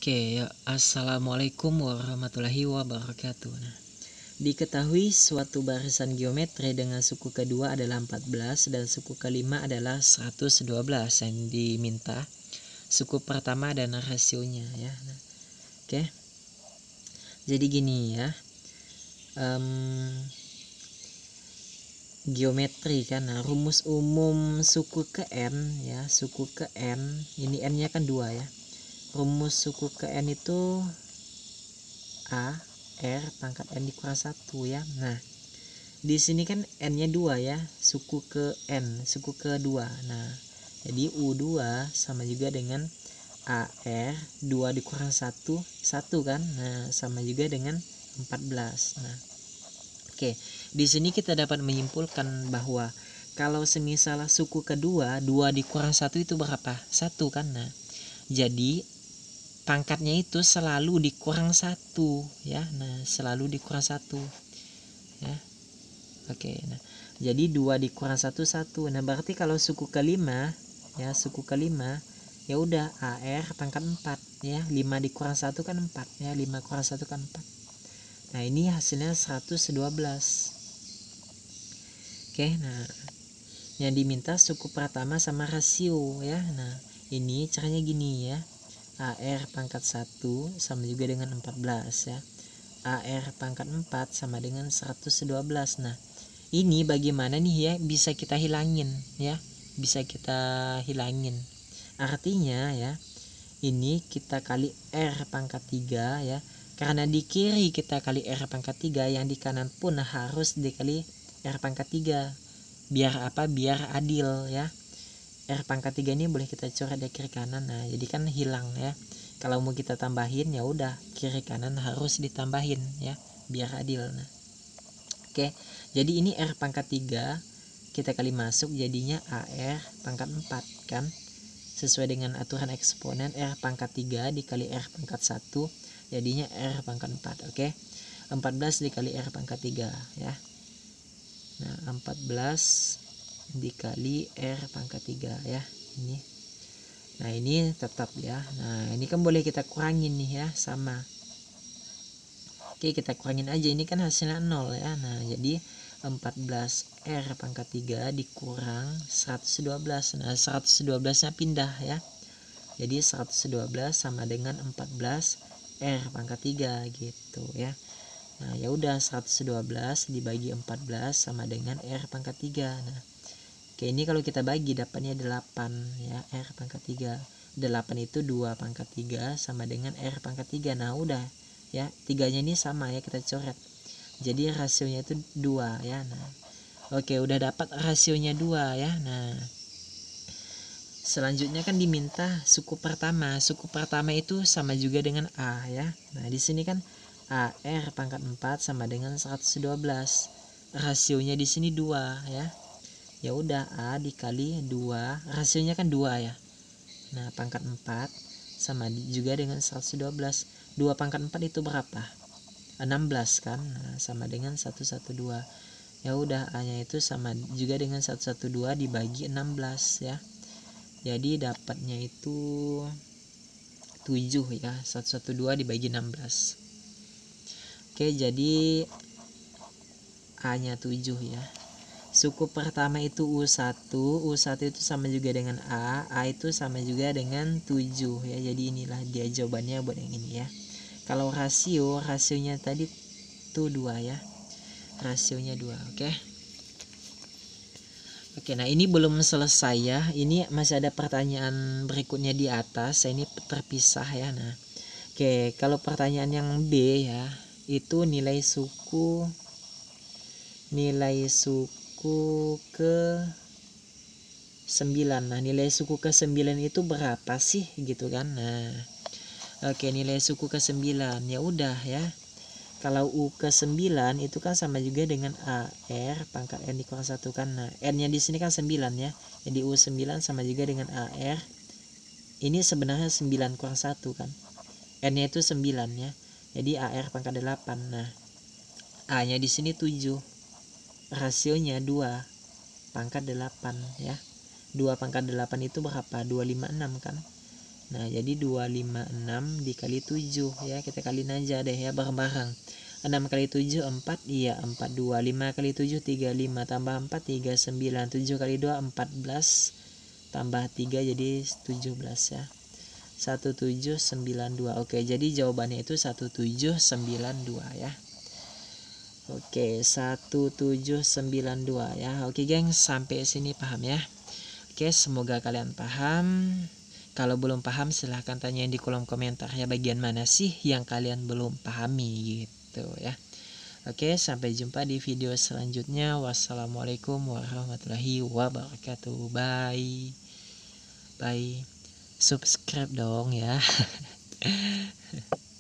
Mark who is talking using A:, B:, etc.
A: Oke, ya, assalamualaikum warahmatullahi wabarakatuh. Nah, diketahui suatu barisan geometri dengan suku kedua adalah 14 dan suku kelima adalah 112 yang diminta. Suku pertama dan rasionya ya. Nah, oke. Jadi gini ya. Geometri kan. Nah, rumus umum suku ke n ya, suku ke n. Ini n-nya kan 2 ya. Rumus suku ke n itu A R pangkat n dikurang 1 ya. Nah, di sini kan n-nya 2 ya, suku ke n, suku ke 2. Nah, jadi U2 sama juga dengan AR 2 dikurang 1 kan. Nah, sama juga dengan 14. Nah, oke. Di sini kita dapat menyimpulkan bahwa kalau semisal suku kedua 2 dikurang 1 itu berapa? 1 kan. Nah, jadi pangkatnya itu selalu dikurang 1 ya. Nah, selalu dikurang 1 ya. Oke, nah jadi 2 dikurang 1 1. Nah, berarti kalau suku kelima ya, suku kelima ya udah AR pangkat 4 ya. 5 dikurang 1 kan 4 ya. 5 kurang 1 kan 4. Nah, ini hasilnya 112. Oke, nah yang diminta suku pertama sama rasio ya. Nah, ini caranya gini ya. AR pangkat 1 sama juga dengan 14 ya. AR pangkat 4 sama dengan 112. Nah, ini bagaimana nih ya, bisa kita hilangin ya. Bisa kita hilangin. Artinya ya, ini kita kali R pangkat 3 ya. Karena di kiri kita kali R pangkat 3, yang di kanan pun harus dikali R pangkat 3. Biar apa? Biar adil ya. R pangkat 3 ini boleh kita coret dari kiri kanan. Nah, jadi kan hilang ya. Kalau mau kita tambahin ya udah kiri kanan harus ditambahin ya, biar adil. Nah, oke. Jadi ini R pangkat 3 kita kali masuk jadinya AR pangkat 4 kan. Sesuai dengan aturan eksponen, R pangkat 3 dikali R pangkat 1 jadinya R pangkat 4. Oke. 14 dikali R pangkat 3 ya. Nah, 14 dikali R pangkat 3 ya. Ini. Nah, ini tetap ya. Nah, ini kan boleh kita kurangin nih ya, sama. Oke, kita kurangin aja, ini kan hasilnya 0 ya. Nah, jadi 14R pangkat 3 dikurang 112. Nah, 112 nya pindah ya. Jadi 112 sama dengan 14R pangkat 3 gitu ya. Nah, ya udah 112 dibagi 14 sama dengan R pangkat 3. Nah, oke, ini kalau kita bagi dapatnya 8 ya, R pangkat 3. 8 itu 2 pangkat 3 sama dengan R pangkat 3. Nah, udah ya, 3-nya ini sama ya, kita coret. Jadi rasionya itu 2 ya. Nah, oke, udah dapat rasionya 2 ya. Nah, selanjutnya kan diminta suku pertama. Suku pertama itu sama juga dengan A ya. Nah, di sini kan AR pangkat 4 sama dengan 112. Rasionya di sini 2 ya. Ya udah A dikali 2, rasionya kan 2 ya. Nah, pangkat 4 sama juga dengan 112. 2 pangkat 4 itu berapa? 16 kan. Nah, sama dengan 112. Ya udah A-nya itu sama juga dengan 112 dibagi 16 ya. Jadi dapatnya itu 7 ya. 112 dibagi 16. Oke, jadi A-nya 7 ya. Suku pertama itu U1 itu sama juga dengan A itu sama juga dengan 7 ya. Jadi inilah dia jawabannya buat yang ini ya. Kalau rasionya tadi tuh 2 ya. Rasionya 2, oke. Oke, nah ini belum selesai ya. Ini masih ada pertanyaan berikutnya di atas. Ini terpisah ya. Nah, oke, kalau pertanyaan yang B ya, itu nilai suku ke 9. Nah, nilai suku ke 9 itu berapa sih gitu kan. Nah, oke, nilai suku ke 9 ya udah ya. Kalau U ke 9 itu kan sama juga dengan AR pangkat N dikurang 1 kan. Nah, N-nya di sini kan 9 ya. Jadi U9 sama juga dengan AR. Ini sebenarnya 9 kurang 1 kan. N-nya itu 9 ya. Jadi AR pangkat 8. Nah, A-nya di sini 7. Rasionya 2 pangkat 8 ya. 2 pangkat 8 itu berapa? 256 kan. Nah, jadi 256 dikali 7 ya. Kita kaliin aja deh ya bareng-bareng. 6 kali 7 4, iya 42. 5 kali 7 35 tambah 4 39. 7 kali 2 14 tambah 3 jadi 17 ya. 1792. Oke, jadi jawabannya itu 1792 ya. Oke, 1792 ya. Oke, geng, sampai sini paham ya. Oke, semoga kalian paham. Kalau belum paham silahkan tanyain di kolom komentar ya, bagian mana sih yang kalian belum pahami gitu ya. Oke, sampai jumpa di video selanjutnya. Wassalamualaikum warahmatullahi wabarakatuh. Bye. Bye. Subscribe dong ya.